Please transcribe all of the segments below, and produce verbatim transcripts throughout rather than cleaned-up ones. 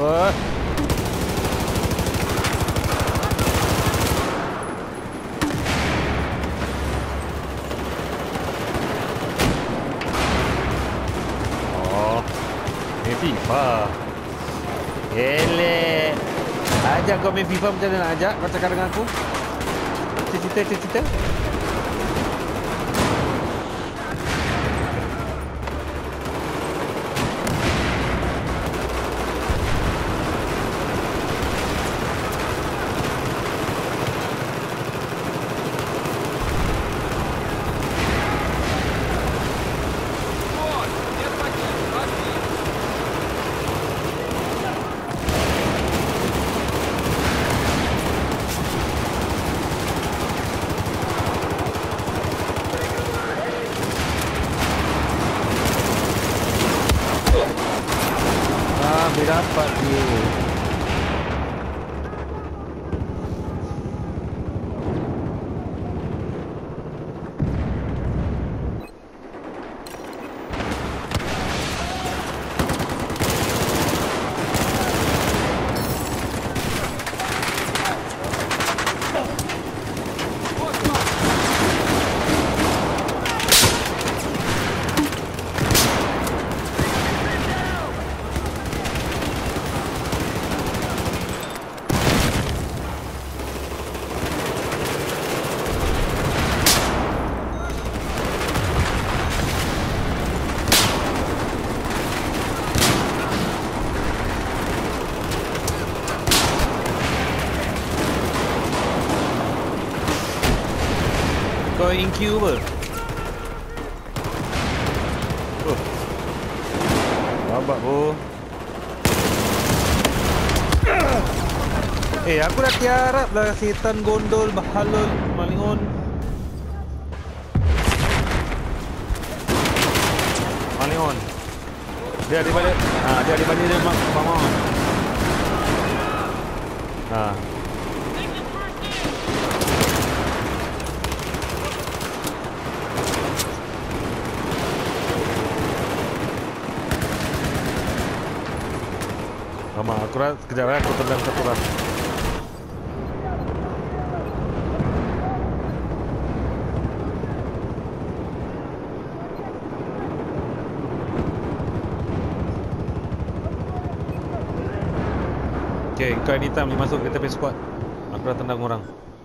Wah. Oh, ini FIFA. Elek. Ajak kau main FIFA macam mana nak ajak? Kau cakap dengan aku. Cerita, cerita, cerita. Dapat dia. Kau in queue apa? Oh. Babak bro. Eh, aku dah tiarap lah setan gondol bahalul malingon. Malingon. Dia di balik. Ha, dia di balik dia mak mama. Ha. Mama, aku dah sekejap lah, aku tendang satu lah. Okay, kau anytime boleh masuk ke tepi squad. Aku dah tendang orang.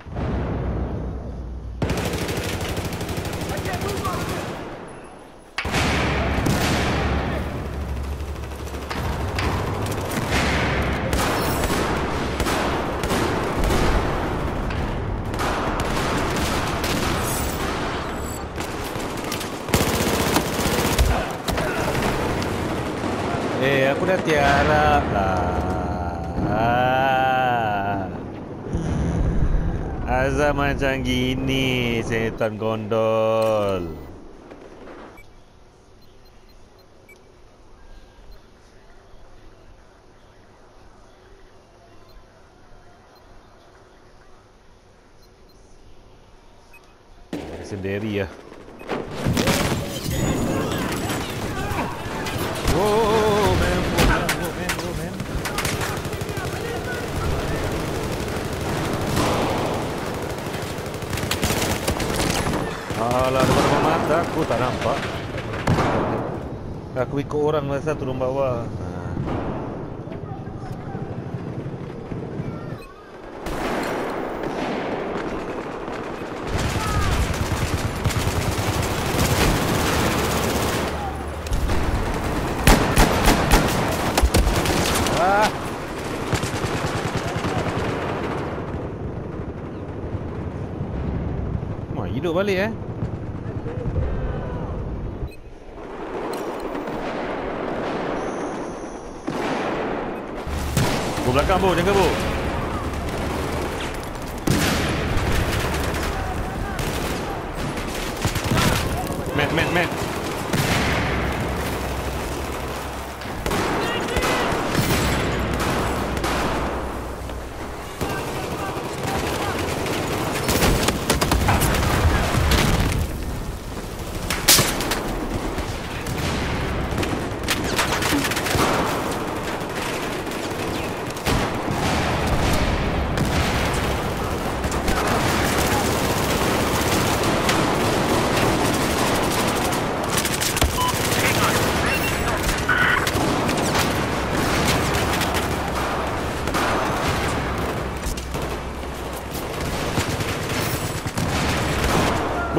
Eh, aku dah tiarap lah. Azab macam gini, setan gondol. Sendiri ya. Oh, man, man, man, man, man. Alah, ada berapa mata aku tak nampak. Aku ikut orang masa turun bawah. Ah. Wah, hidup balik eh. Bu belakang bu, jaga bu. Mat, mat, mat.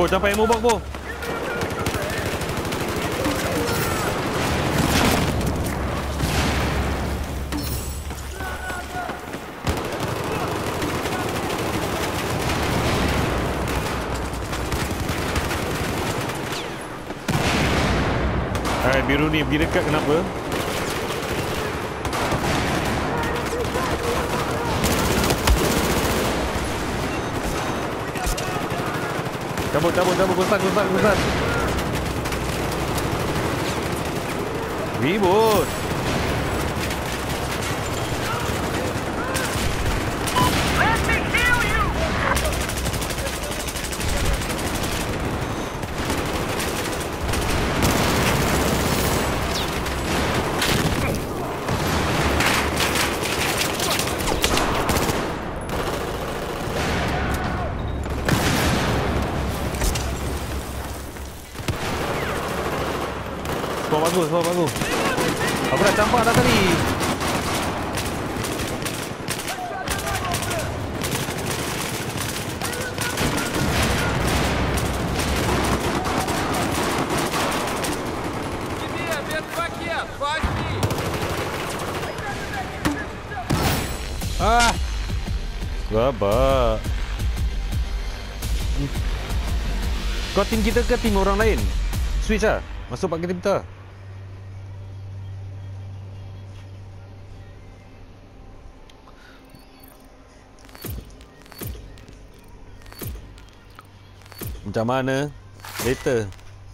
sampai ammo box, bro. Hai, biru ni pergi dekat kenapa? Cabut, cabut, cabut, kosan, kosan, kosan. Ribut. Skor bagus, skor bagus. Aku dah campak dah tadi. Ah, gabak. Kau tim kita ke tim orang lain? Switch lah. Masuk pakai tim kita. Macam mana? Later.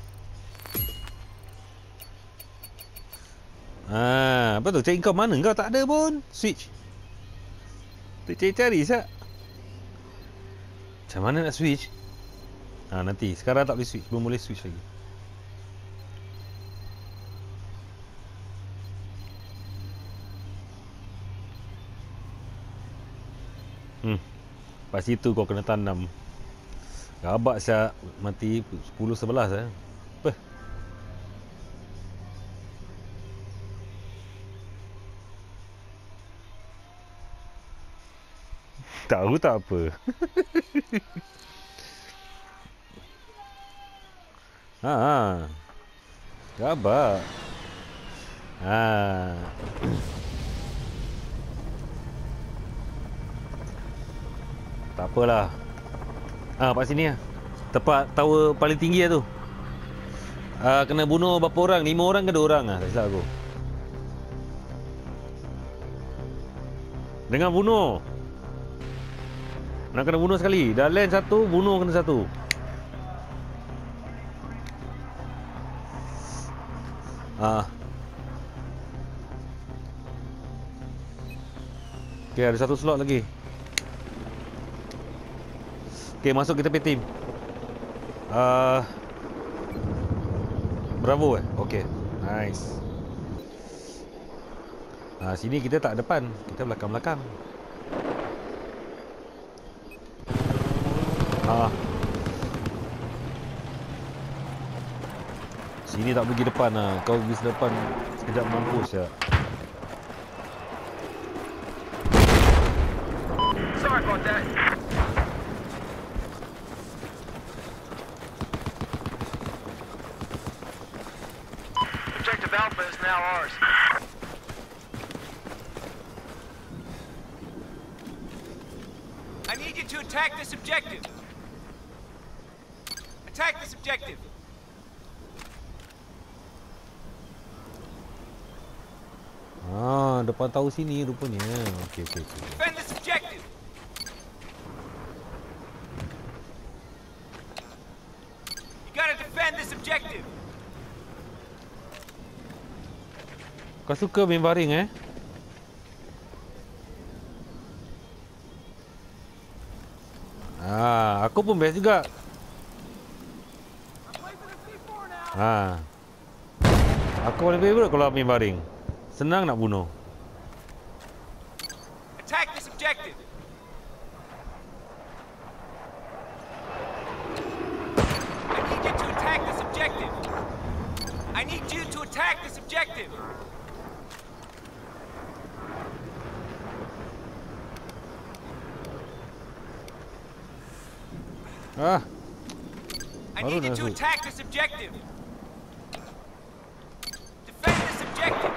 Ah, apa tu? Cari kau mana? Kau tak ada pun. Switch. Tu cari-cari sat. Macam mana nak switch? Ah, nanti. Sekarang tak boleh switch. Belum boleh switch lagi. Hmm. Pas itu kau kena tanam. Gabak siap mati sepuluh sebelas eh. Apa? Tahu tak apa. Ha ha. Gabak. Ha. Tak apalah. Ah, kat sini lah. Tempat tower paling tinggi lah tu. Ah, kena bunuh berapa orang? Lima orang ke dua orang lah. Tak silap aku. Dengan bunuh. Nak kena bunuh sekali. Dah land satu, bunuh kena satu. Ah. Okay, ada satu slot lagi. Okay, masuk kita punya team. Uh, Bravo eh? Okay, nice. Ah, sini kita tak depan. Kita belakang-belakang. Ah. Sini tak pergi depan lah. Kau pergi depan sekejap mampus ya. Sorry about that. Objective Alpha is now ours. I need you to attack this objective. Attack this objective. Ah, depan tahu sini rupanya. Okey, okey, okey. Defend this objective. You gotta defend this objective. Kau suka main baring eh? Ah, aku pun best juga. Ah. Aku paling favorite kalau main baring. Senang nak bunuh. Attack this objective. I need you to attack this objective. I need you to attack this objective. Ah. Baru need you to masuk. attack this objective. Defend this objective.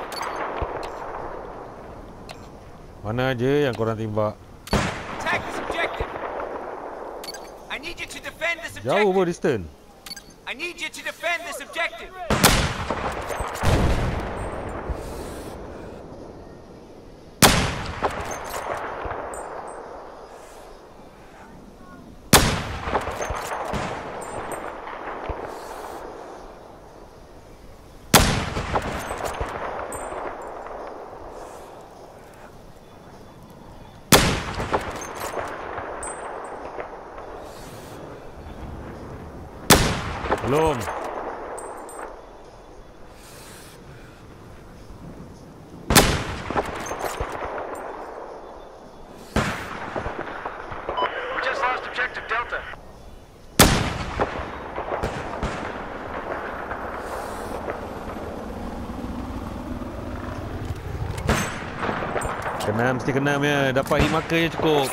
Mana aja yang korang tembak? Attack this objective. I need you to defend this Jauh pun objective. distance. I need you to defend this objective. Belum. We just lost objective Delta. Kena, mesti kena punya. Dapat hit marker je cukup.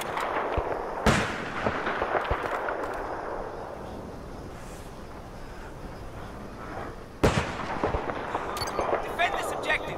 Defend this objective.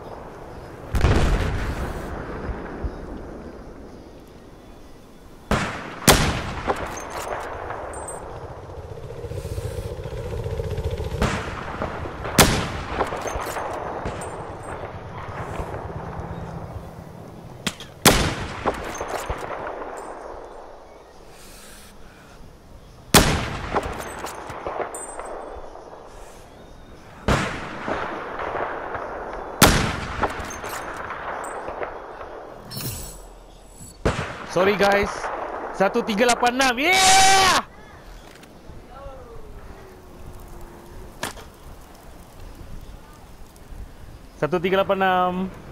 Sorry guys. satu tiga lapan enam. Yeah! satu tiga lapan enam.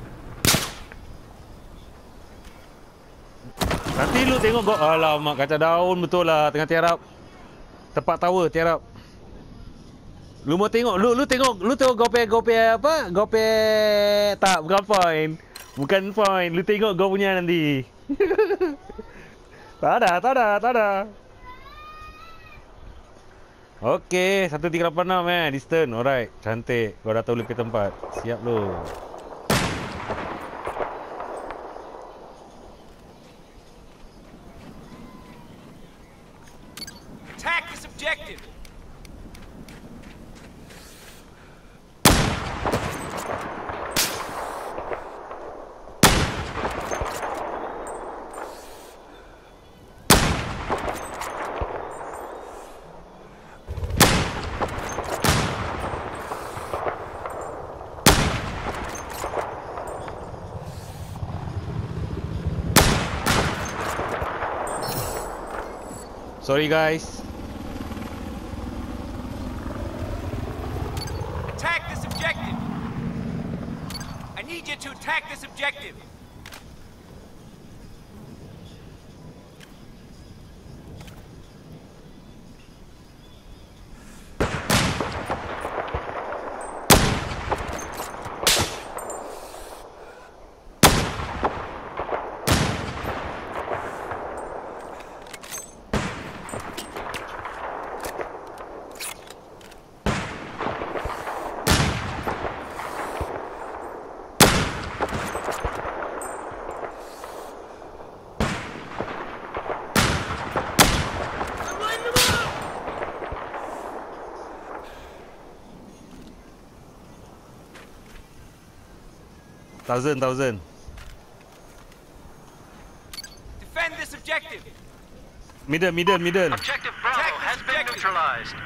Nanti lu tengok kau. Alamak, kaca daun betul lah tengah tiarap. Tepat tower tiarap. Lu mau tengok, lu lu tengok, lu tengok gope gope apa? Gope tak, bukan point. Bukan point. Lu tengok kau punya nanti. Tak ada, tak ada, tak ada. Okey, satu tiga lapan enam eh, distance. Alright, cantik. Kau dah tahu lebih tempat. Siap lu. Attack this objective. Sorry guys. Attack this objective. I need you to attack this objective. Thousand, thousand. Defend this objective. Middle, middle, middle. Objective Bravo has been neutralized.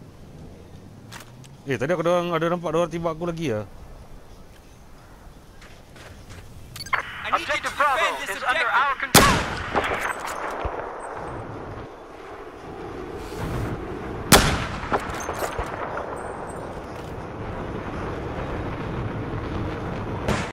Eh, tadi aku ada orang, ada nampak ada orang tembak aku lagi ya. I need you to Objective Bravo defend this is under objective.